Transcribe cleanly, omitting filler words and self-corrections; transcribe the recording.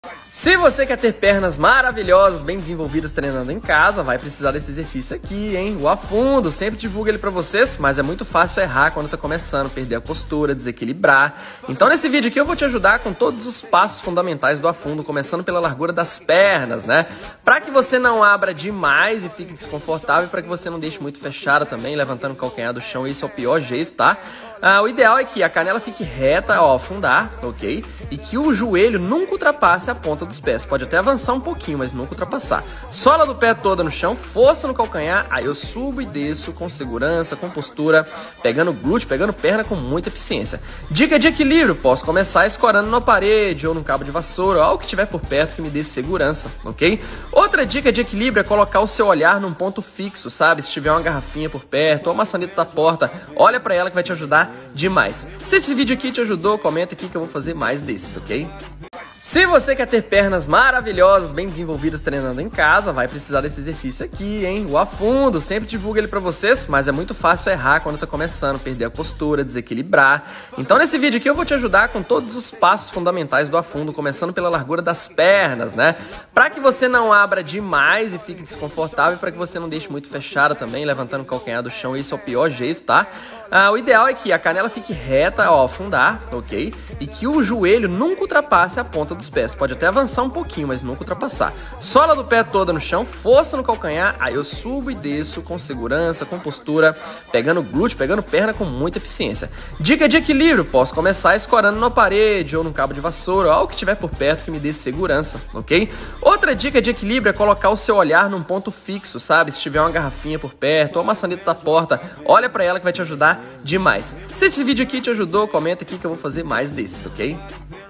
Se você quer ter pernas maravilhosas, bem desenvolvidas treinando em casa, vai precisar desse exercício aqui, hein? O afundo, sempre divulgo ele pra vocês, mas é muito fácil errar quando tá começando, perder a postura, desequilibrar. Então nesse vídeo aqui eu vou te ajudar com todos os passos fundamentais do afundo, começando pela largura das pernas, né? Pra que você não abra demais e fique desconfortável, pra que você não deixe muito fechada também, levantando o calcanhar do chão, esse é o pior jeito, tá? O ideal é que a canela fique reta ao afundar, ok? E que o joelho nunca ultrapasse a ponta dos pés. Pode até avançar um pouquinho, mas nunca ultrapassar. Sola do pé toda no chão, força no calcanhar, aí eu subo e desço com segurança, com postura, pegando glúteo, pegando perna com muita eficiência. Dica de equilíbrio, posso começar escorando na parede ou num cabo de vassoura, ou algo que tiver por perto que me dê segurança, ok? Outra dica de equilíbrio é colocar o seu olhar num ponto fixo, sabe? Se tiver uma garrafinha por perto ou uma maçaneta da porta, olha pra ela que vai te ajudar demais. Se esse vídeo aqui te ajudou, comenta aqui que eu vou fazer mais desses, ok? Se você quer ter pernas maravilhosas, bem desenvolvidas treinando em casa, vai precisar desse exercício aqui, hein? O afundo, sempre divulgo ele pra vocês, mas é muito fácil errar quando tá começando, perder a postura, desequilibrar. Então nesse vídeo aqui eu vou te ajudar com todos os passos fundamentais do afundo, começando pela largura das pernas, né? Pra que você não abra demais e fique desconfortável, pra que você não deixe muito fechada também, levantando o calcanhar do chão, esse é o pior jeito, tá? O ideal é que a canela fique reta ao afundar, ok? E que o joelho nunca ultrapasse a ponta dos pés. Pode até avançar um pouquinho, mas nunca ultrapassar. Sola do pé toda no chão, força no calcanhar, aí eu subo e desço com segurança, com postura, pegando glúteo, pegando perna com muita eficiência. Dica de equilíbrio, posso começar escorando na parede ou num cabo de vassoura, ou algo que tiver por perto que me dê segurança, ok? Outra dica de equilíbrio é colocar o seu olhar num ponto fixo, sabe? Se tiver uma garrafinha por perto ou uma maçaneta da porta, olha pra ela que vai te ajudar demais. Se esse vídeo aqui te ajudou, comenta aqui que eu vou fazer mais desses, ok?